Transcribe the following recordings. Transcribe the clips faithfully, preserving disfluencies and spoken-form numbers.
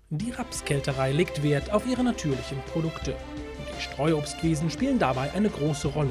Die Rapskälterei legt Wert auf ihre natürlichen Produkte. Die Streuobstwiesen spielen dabei eine große Rolle.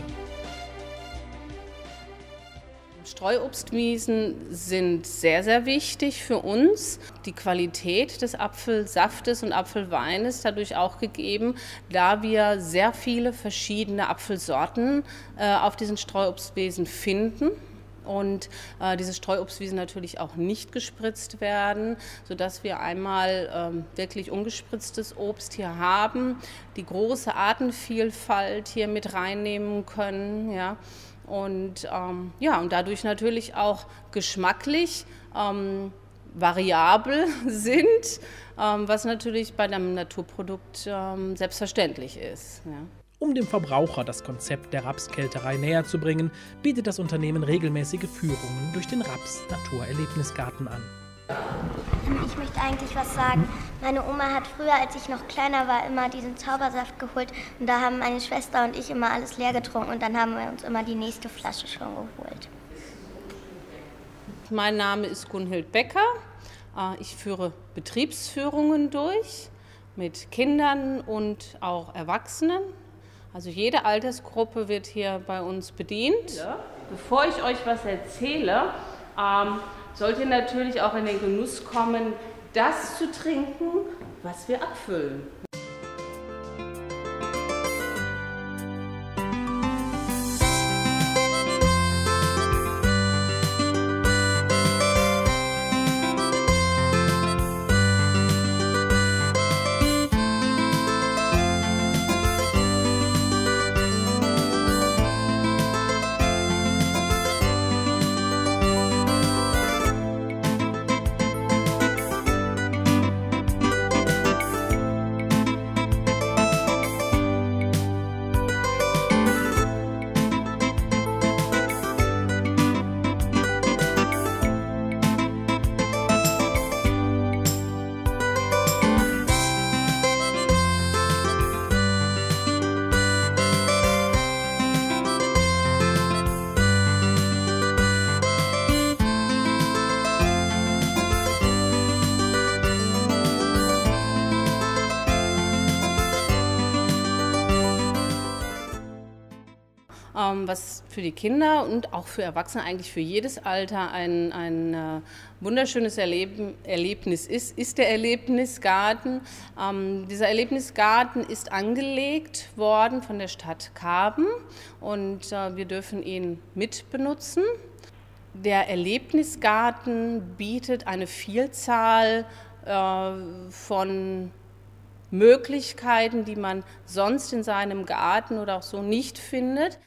Streuobstwiesen sind sehr, sehr wichtig für uns. Die Qualität des Apfelsaftes und Apfelweines dadurch auch gegeben, da wir sehr viele verschiedene Apfelsorten äh, auf diesen Streuobstwiesen finden. Und äh, diese Streuobstwiesen natürlich auch nicht gespritzt werden, sodass wir einmal ähm, wirklich ungespritztes Obst hier haben, die große Artenvielfalt hier mit reinnehmen können. Ja. Und, ähm, ja, und dadurch natürlich auch geschmacklich ähm, variabel sind, ähm, was natürlich bei einem Naturprodukt ähm, selbstverständlich ist. Ja. Um dem Verbraucher das Konzept der Rapskälterei näher zu bringen, bietet das Unternehmen regelmäßige Führungen durch den Raps Naturerlebnisgarten an. Ich möchte eigentlich was sagen. Meine Oma hat früher, als ich noch kleiner war, immer diesen Zaubersaft geholt. Und da haben meine Schwester und ich immer alles leer getrunken. Und dann haben wir uns immer die nächste Flasche schon geholt. Mein Name ist Gunhild Becker. Ich führe Betriebsführungen durch mit Kindern und auch Erwachsenen. Also jede Altersgruppe wird hier bei uns bedient. Ja. Bevor ich euch was erzähle, ähm, sollt ihr natürlich auch in den Genuss kommen, das zu trinken, was wir abfüllen. Was für die Kinder und auch für Erwachsene, eigentlich für jedes Alter, ein, ein äh, wunderschönes Erleben, Erlebnis ist, ist der Erlebnisgarten. Ähm, dieser Erlebnisgarten ist angelegt worden von der Stadt Karben und äh, wir dürfen ihn mitbenutzen. Der Erlebnisgarten bietet eine Vielzahl äh, von Möglichkeiten, die man sonst in seinem Garten oder auch so nicht findet.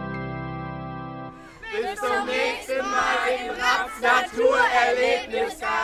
Bis zum nächsten Mal im Raps Naturerlebnisgarten.